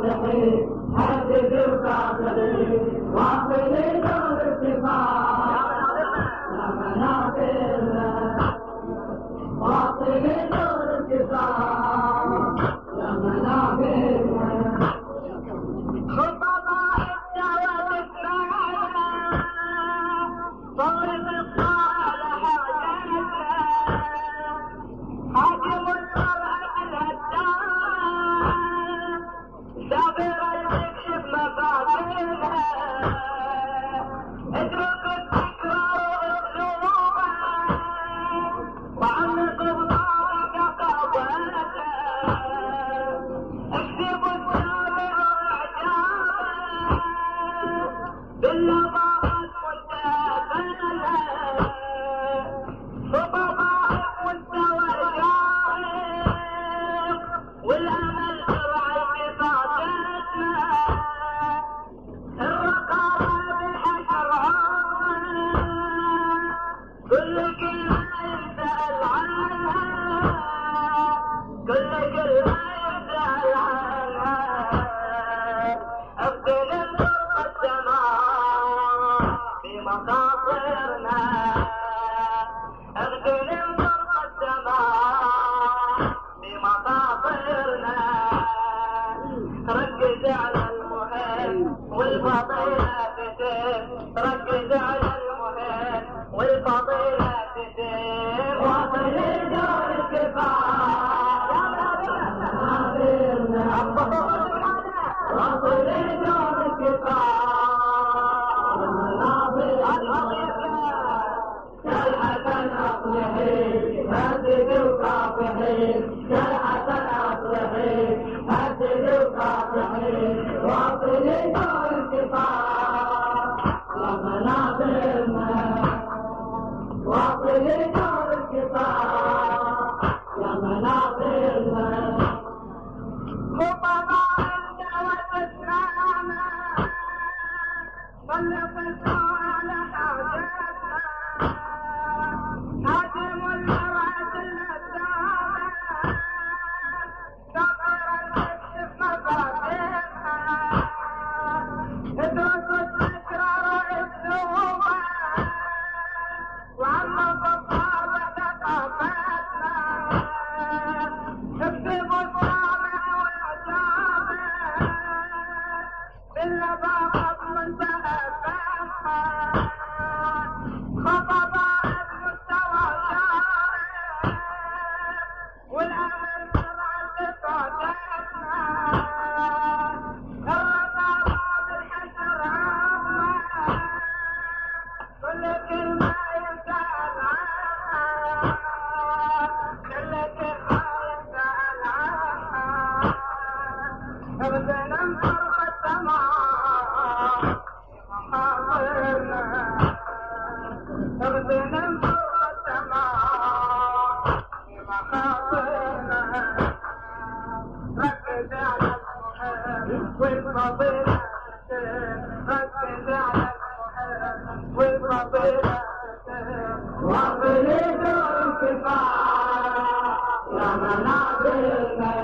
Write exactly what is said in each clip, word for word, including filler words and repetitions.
الصالحين هدد الكافرين واصل دور الكفاح يا منابرنا واصل دور الكفاح يا منابرنا خطباء الدعوة اسمعنا صوت الصالح حاجتنا حاكم المرأة الهدام صابرا يكشف مفاتنها اترك التكرار اسلوبا وعمق بطاقة قابلتها اكتب السامع اعجابا باللطافة مستقبلها خطباء مستوى الشارق والامل ترعى صفاتنا الرقابة بالحشر عامة كل كلمة يسأل عنها كل كلمة يسأل عنها اغتنم فرق السماء في مخاطرنا اغتنم فرق السماء في مخاطرنا ركز على المهم والفضيلة تتم ركز على المهم والفضيلة تتم واصل دور الكفاح يا منابرنا واصل دور الكفاح يا منابرنا كالحسن أصلحي هدد الكافحين كالحسن أصلحي هدد الكافحين واصل دور الكفاح يا منابرنا واصل دور الكفاح يا منابرنا خطباء الدعوة اسمعنا صلف الصالح حاجتنا حاكم المرأة الهدامة صابرا يكشف مفاتنها اترك التكرار اسلوبا وعمق الطابع ثقافتنا اكتب السامع واعجابه باللطافة منتهى خطباء المستوى شارق والامل ترعى صفاتنا الرقابة بالحشر عامة كل كلمة يسأل عنها كل كلمة يسأل عنها اغتنم فرق السماء مخاطرنا اغتنم فرق السماء مخاطرنا ركز على المهم والفضيلة ركز على المهم والفضيلة واصل دور الكفاح يا منابرنا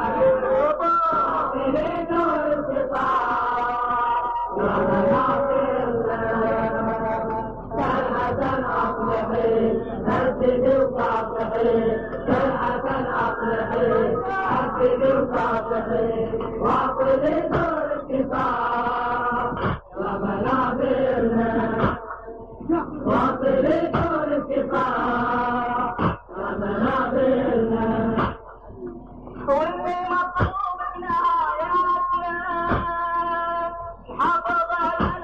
واصل دور الكفاح يا منابرنا كالحسن أصلحي هدد الكافحين كالحسن أصلحي هدد الكافحين واصل دور الكفاح يا منابرنا واصل دور الكفاح يا منابرنا واللي مطلوب من آياتنا حفظ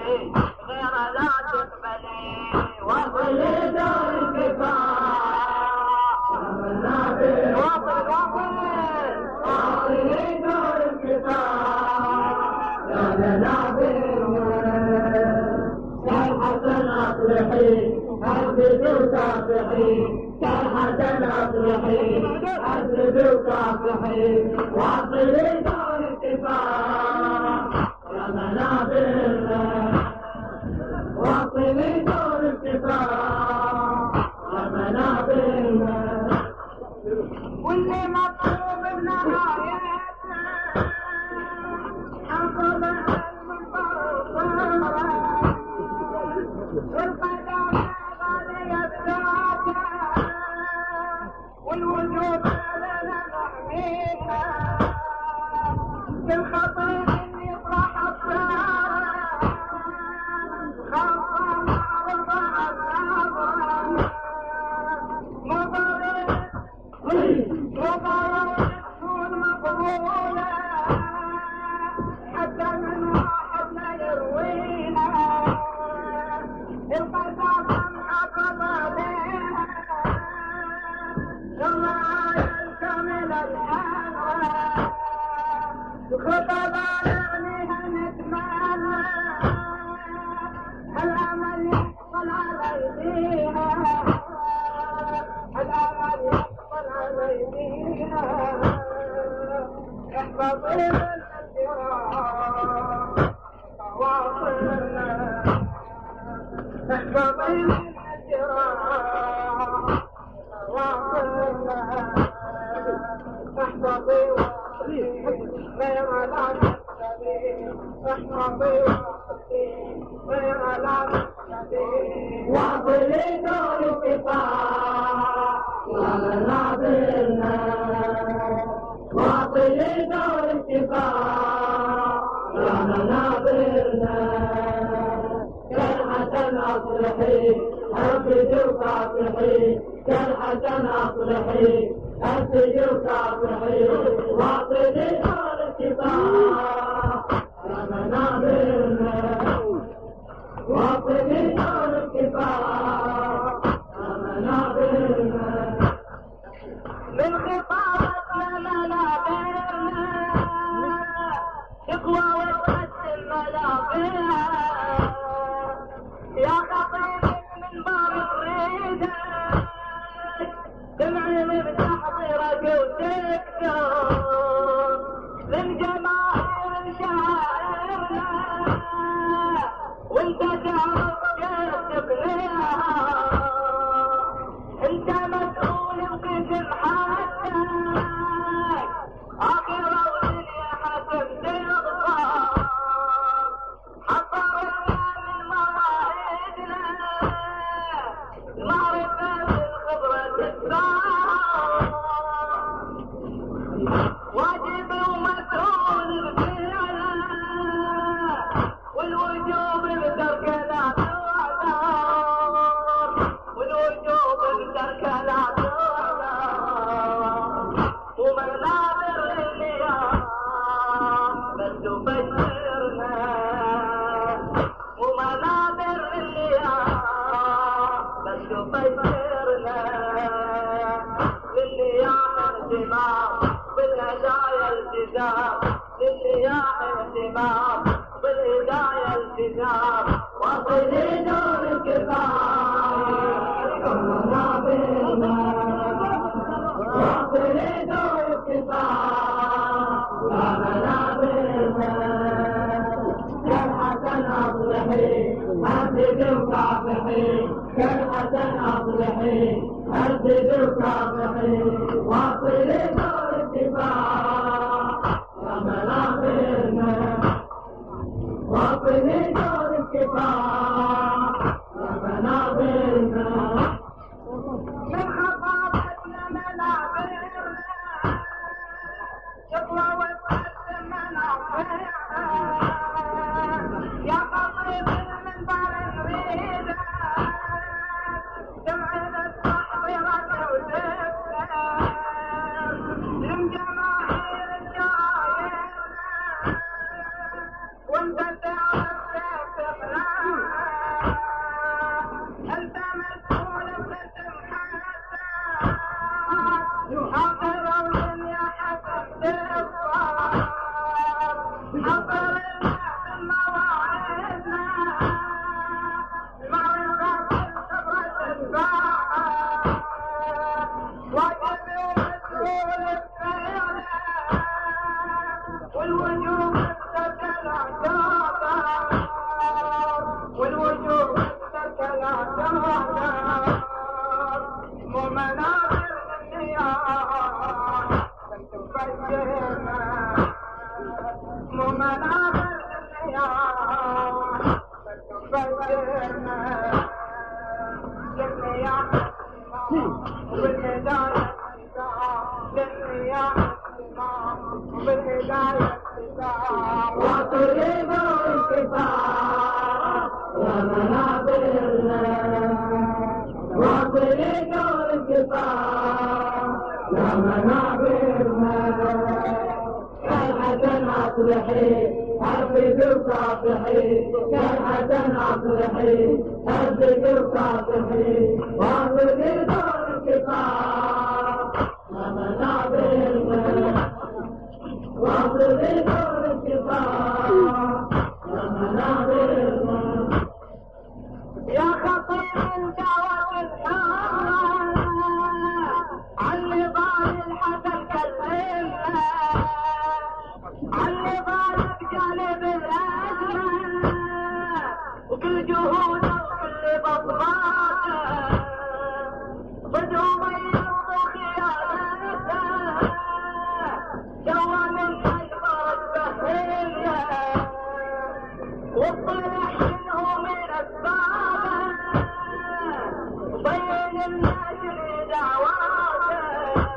غير لا تقبلي واصل دور الكفاح واصل واصل واصل دور الكفاح يا منابر كالحسن أصلحي أسد وكافحي كالحسن أصلحي أسد وكافحي واصل دور الكفاح يا منابر واصل دور الكفاح يا منابر واللي مطلوب بنهايته حفظ المنطقة والقدر غالية الذات والوجود لنا نحميها بالخطيب اللي يطرح الثار خاصة معرضة النظرة مضرب وضرب تكون مقبولة حتى من واحد لا يرويها القدر حافظ عليها الرعاية الكاملة الحالة خطبة يعنيها نتمنى الأمل يحصل على يديها الأمل يحصل على يديها احفظي من الجراح تواصلنا احفظي من الجراح تواصلنا احفظي واصلي غير لا تحتمي احفظي واصلي غير لا تحتمي واصل دور الكفاح يا منابرنا واصل دور الكفاح يا منابرنا كالحسن أصلحي أسد وكافحي كالحسن أصلحي أسد وكافحي واصل دور الكفاح يا منابرنا واصل دور الكفاح يا منابرنا من خطابتنا منابرنا تقوى وتحسن منابرها يا خطيب من باب الريدة تمعي من تحضيرك وتكتر من جماهير شاعرنا وانت تعرف كيف تبنيها انت مسؤول بقسم حياتك اخر ودنيا حسن تغفر حضرنا من مواعيدنا المعرفة بالخبرة تتباهى واجب ومسؤول بفعله والوجوب بترك لا تعذر والوجوب بترك لا تعذر ومنابر للنيام بس تبشرنا ومنابر للنيام بس تبشرنا للنيام اهتمام بالهدايا التزام للنيام اهتمام بالهدايا التزام واصل دور الكفاح يا منابرنا واصل دور الكفاح يا منابرنا كالحسن أصلحي أسد وكافحي كالحسن أصلحي أسد وكافحي واصل دور الكفاح يا منابرنا واصل دور الكفاح يا منابرنا من خطابتنا منابرنا تقوى وتقدم منابرنا يا خطيب من بار نريده جمعنا التحضيرات وتكتر من جماهير وبشرنا للرياح والهداية للرياح بالهداية وطريق الكفاح ومنابرنا وطريق الكفاح ومنابرنا كالحسن أصلحي حبك وصافحي كالحسن أصلحي حبك وصافحي وطريق الكفاح ومنابرنا وطريق الكفاح ومنابرنا يا خطيب الدعوة الحارة عن نضال الحسن كلمنا عن نضال بجانب الأجمل وكل جهوده وكل بطلاته بدو بيض خيانته سوى من أجمل بهية وطلع منه من أسبابه بين الناجر دعواته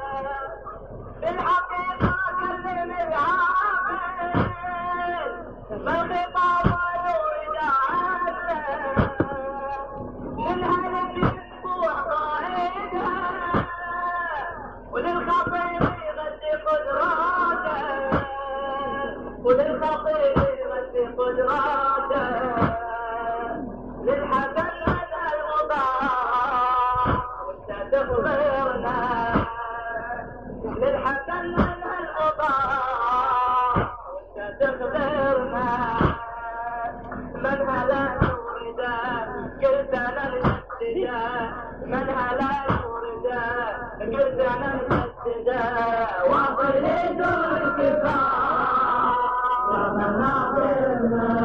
بالحقيقة كلم العاقل بالخطاب ودعاته للهلك يسبوع قائده وللخطيب يغذي قدراته وللخطيب يغذي قدراته للحسن هذا الوضاع وانت تخبرنا للحسن هذا الوضاع وانت تخبرنا من هلا يورده قلت انا المسجده من هلا يورده قلت انا المسجده وطريق الكفاح ومنابرنا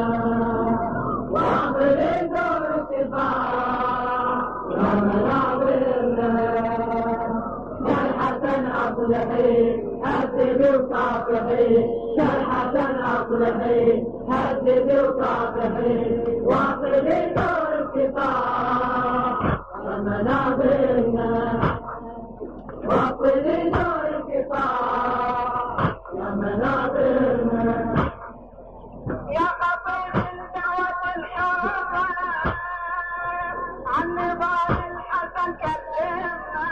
وطريق الكفاح ومنابرنا كالحسن أصلحي هدد وصافحي كالحسن أصلحي هدد وصافحي وطريق الكفاح ومنابرنا وطريق الكفاح ومنابرنا يا خطيب الدعوة الحارة عن نضال الحسن كلمنا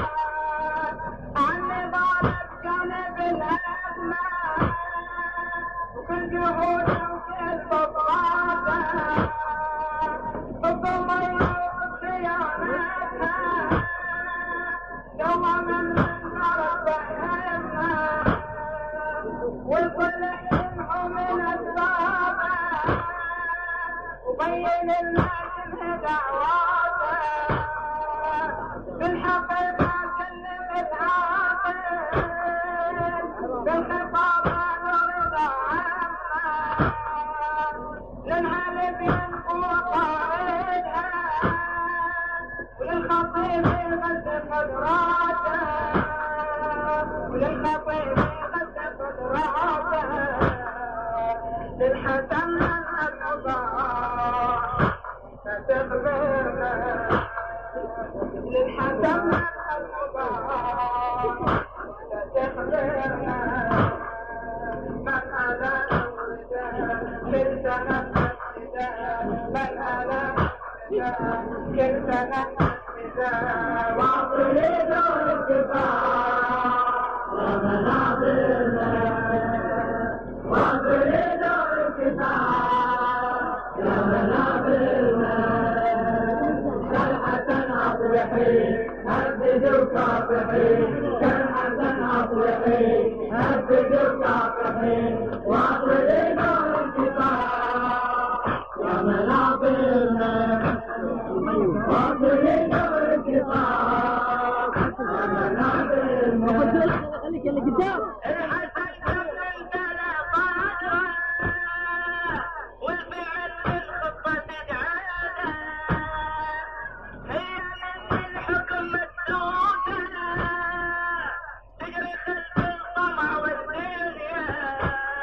عن نضال بجانب الأزمة وكل جهوده وكل بطلاته الضمير وصيانتها دوما من نار بهمنا وكل منه من أسبابه وبين الناس دعواته بالحقيقة كلم العاقل بالخطاب ورضا عنا للعالم ينقو قائدها وللخطيب يغذي قدراته وللخطيب يغذي قدراته للحسن النضاع فتخبرنا للحسن النضاع فتخبرنا من ألا يرده كل سنة مسجده من ألا يرده كل سنة مسجده وطريق الكفاح ومنابرنا وطريق الكفاح ومنابرنا كالحسن أصلحي هدد وصافحي كالحسن أصلحي هدد وصافحي وطريق الكفاح ومنابرنا وطريق الكفاح ومنابرنا خليك اللي قدام الحسن قبل البلا قادرة والفعل بالخطة تدعانا هي من الحكم مسدودة تجري خلف الطمع والدنيا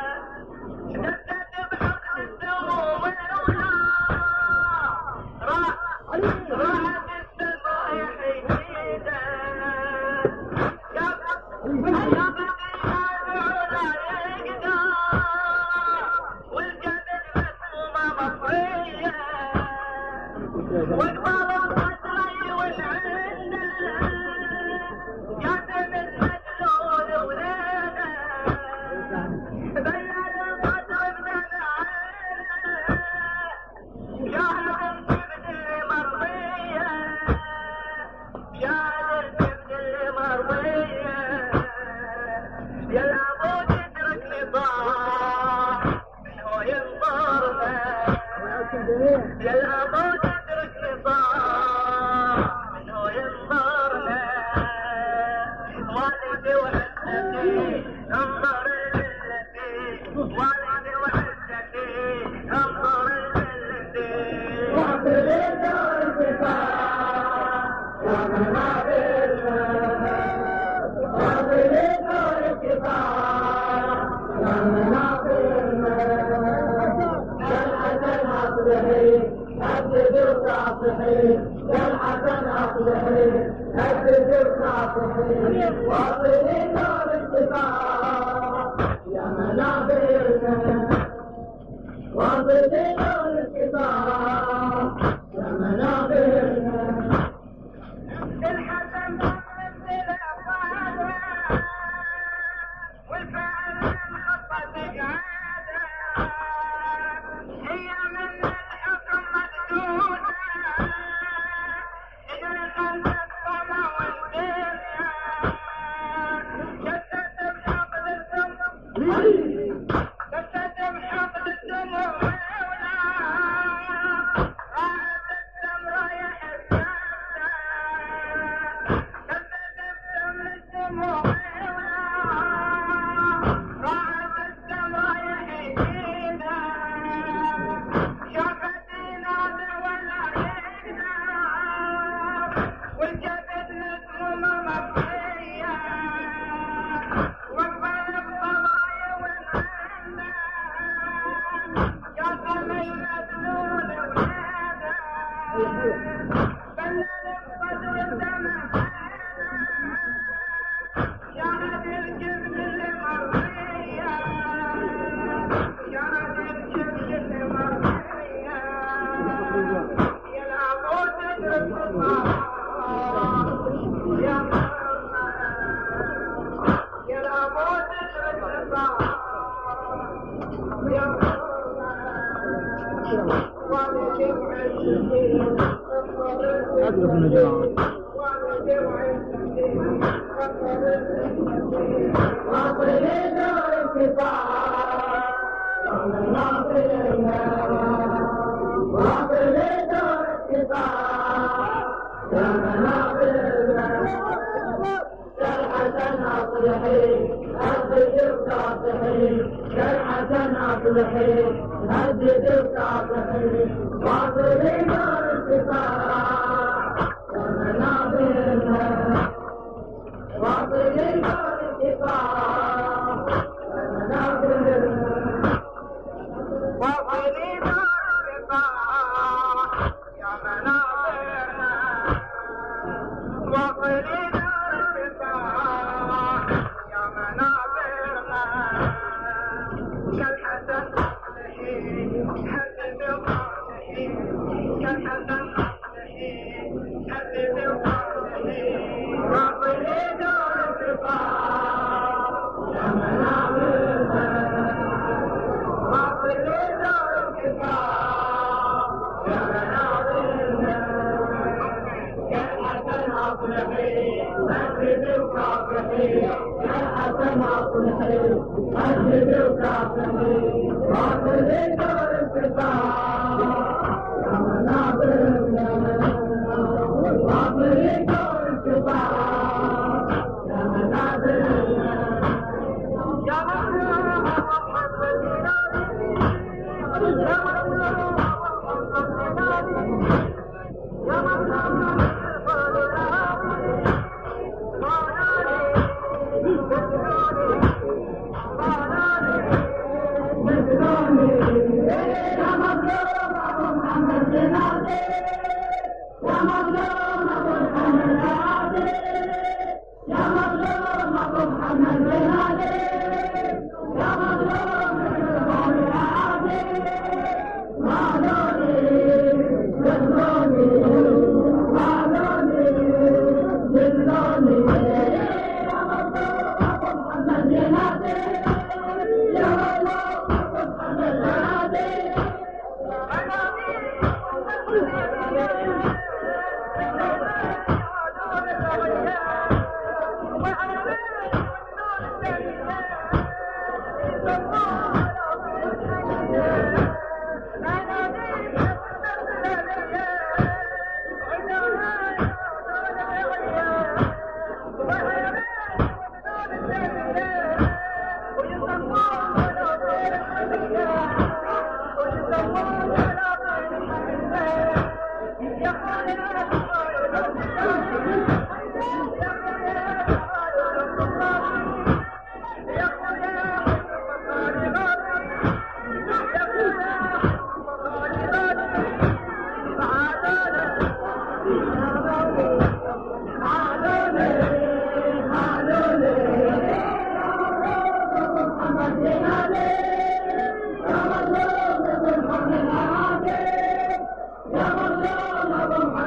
Let's go.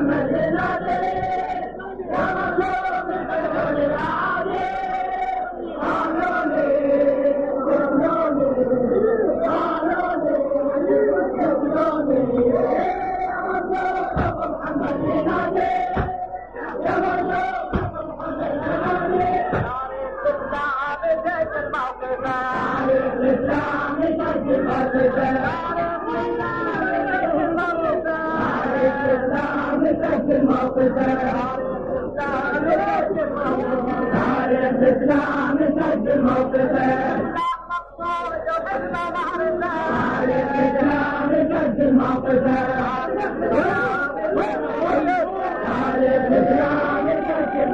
محمد ينادي يا مظلوم الحلول الأعادي قانوني قانوني قانوني قانوني يا مظلوم محمد ينادي يا مظلوم محمد ينادي الإسلام زيت الموقف الإسلام يسجل موقفه الإسلام يسجل موقفه الإسلام يسجل موقفه الإسلام يسجل موقفه الإسلام يسجل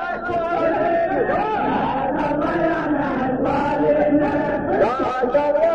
Bye.